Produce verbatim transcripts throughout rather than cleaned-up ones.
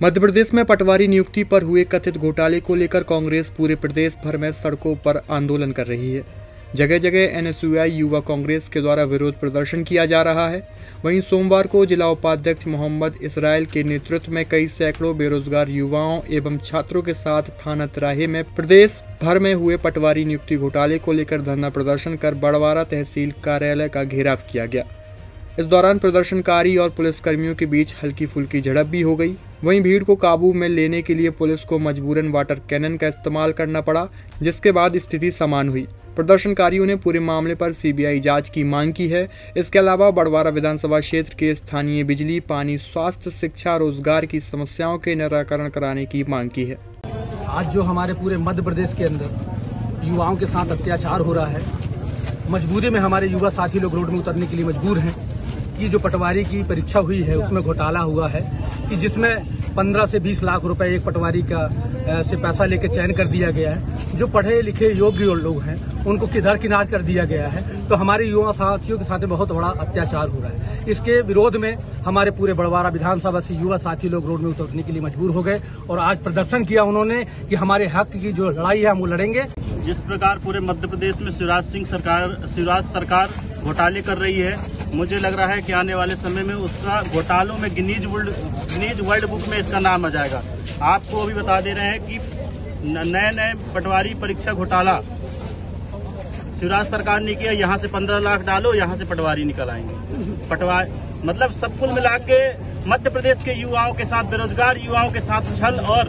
मध्य प्रदेश में पटवारी नियुक्ति पर हुए कथित घोटाले को लेकर कांग्रेस पूरे प्रदेश भर में सड़कों पर आंदोलन कर रही है। जगह जगह एन एस यू आई युवा कांग्रेस के द्वारा विरोध प्रदर्शन किया जा रहा है। वहीं सोमवार को जिला उपाध्यक्ष मोहम्मद इसराइल के नेतृत्व में कई सैकड़ों बेरोजगार युवाओं एवं छात्रों के साथ थाना तिराहे में प्रदेश भर में हुए पटवारी नियुक्ति घोटाले को लेकर धरना प्रदर्शन कर बड़वारा तहसील कार्यालय का घेराव किया गया। इस दौरान प्रदर्शनकारी और पुलिसकर्मियों के बीच हल्की फुल्की झड़प भी हो गई। वहीं भीड़ को काबू में लेने के लिए पुलिस को मजबूरन वाटर कैनन का इस्तेमाल करना पड़ा, जिसके बाद स्थिति सामान्य हुई। प्रदर्शनकारियों ने पूरे मामले पर सी बी आई जांच की मांग की है। इसके अलावा बड़वारा विधानसभा क्षेत्र के स्थानीय बिजली, पानी, स्वास्थ्य, शिक्षा, रोजगार की समस्याओं के निराकरण कराने की मांग की है। आज जो हमारे पूरे मध्य प्रदेश के अंदर युवाओं के साथ अत्याचार हो रहा है, मजबूरी में हमारे युवा साथी लोग रोड में उतरने के लिए मजबूर हैं कि जो पटवारी की परीक्षा हुई है उसमें घोटाला हुआ है कि जिसमें पंद्रह से बीस लाख रुपए एक पटवारी का से पैसा लेकर चयन कर दिया गया है। जो पढ़े लिखे योग्य लोग हैं उनको किधर किनार कर दिया गया है। तो हमारे युवा साथियों के साथ बहुत बड़ा अत्याचार हो रहा है। इसके विरोध में हमारे पूरे बड़वारा विधानसभा से युवा साथी लोग रोड में उतरने के लिए मजबूर हो गए और आज प्रदर्शन किया उन्होंने कि हमारे हक की जो लड़ाई है हम वो लड़ेंगे। जिस प्रकार पूरे मध्य प्रदेश में शिवराज सिंह सरकार शिवराज सरकार घोटाले कर रही है, मुझे लग रहा है कि आने वाले समय में उसका घोटालों में Guinness world Guinness world book में इसका नाम आ जाएगा। आपको अभी बता दे रहे हैं कि नए नए पटवारी परीक्षा घोटाला शिवराज सरकार ने किया। यहाँ से पंद्रह लाख डालो, यहाँ से पटवारी निकल आएंगे। पटवारी मतलब सब कुल मिला के मध्य प्रदेश के युवाओं के साथ, बेरोजगार युवाओं के साथ छल और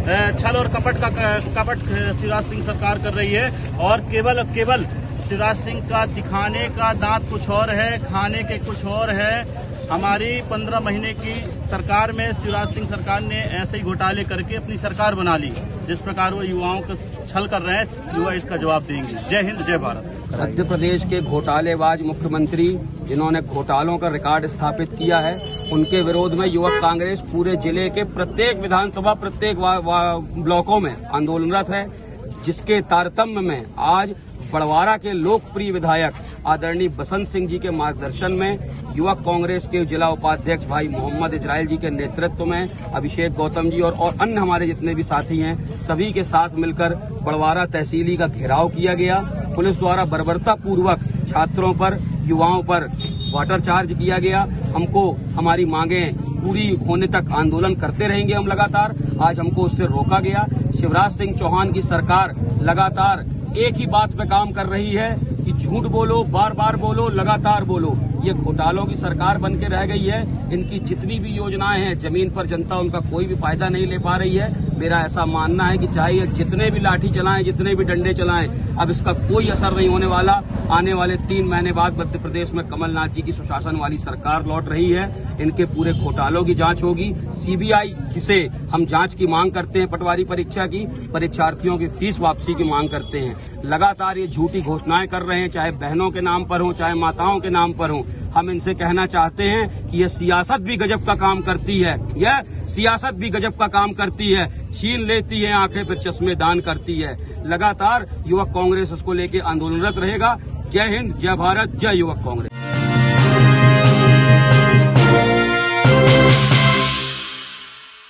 छल और कपट का कपट शिवराज सिंह सरकार कर रही है। और केवल केवल शिवराज सिंह का दिखाने का दांत कुछ और है, खाने के कुछ और है। हमारी पंद्रह महीने की सरकार में शिवराज सिंह सरकार ने ऐसे ही घोटाले करके अपनी सरकार बना ली। जिस प्रकार वो युवाओं को छल कर रहे हैं, युवा इसका जवाब देंगे। जय हिंद, जय भारत। मध्य प्रदेश के घोटालेबाज मुख्यमंत्री जिन्होंने घोटालों का रिकॉर्ड स्थापित किया है, उनके विरोध में युवक कांग्रेस पूरे जिले के प्रत्येक विधानसभा, प्रत्येक ब्लॉकों में आंदोलनरत है। जिसके तारतम्य में आज बड़वारा के लोकप्रिय विधायक आदरणीय बसंत सिंह जी के मार्गदर्शन में युवक कांग्रेस के जिला उपाध्यक्ष भाई मोहम्मद इसराइल जी के नेतृत्व में अभिषेक गौतम जी और, और अन्य हमारे जितने भी साथी हैं, सभी के साथ मिलकर बड़वारा तहसीली का घेराव किया गया। पुलिस द्वारा बर्बरता पूर्वक छात्रों पर, युवाओं पर वाटर चार्ज किया गया। हमको हमारी मांगें पूरी होने तक आंदोलन करते रहेंगे हम लगातार। आज हमको उससे रोका गया। शिवराज सिंह चौहान की सरकार लगातार एक ही बात पे काम कर रही है कि झूठ बोलो, बार बार बोलो, लगातार बोलो। ये घोटालों की सरकार बन के रह गई है। इनकी जितनी भी योजनाएं हैं, जमीन पर जनता उनका कोई भी फायदा नहीं ले पा रही है। मेरा ऐसा मानना है कि चाहे ये जितने भी लाठी चलाएं, जितने भी डंडे चलाएं, अब इसका कोई असर नहीं होने वाला। आने वाले तीन महीने बाद मध्य प्रदेश में कमलनाथ जी की सुशासन वाली सरकार लौट रही है। इनके पूरे घोटालों की जांच होगी। सी बी आई से हम जांच की मांग करते हैं, पटवारी परीक्षा की, परीक्षार्थियों की फीस वापसी की मांग करते हैं। लगातार ये झूठी घोषणाएं कर रहे हैं, चाहे बहनों के नाम पर हो, चाहे माताओं के नाम पर हो। हम इनसे कहना चाहते हैं कि यह सियासत भी गजब का काम करती है। यह सियासत भी गजब का काम करती है। छीन लेती है आंखें, फिर चश्मे दान करती है। लगातार युवक कांग्रेस उसको लेकर आंदोलनरत रहेगा। जय हिंद, जय भारत, जय युवक कांग्रेस।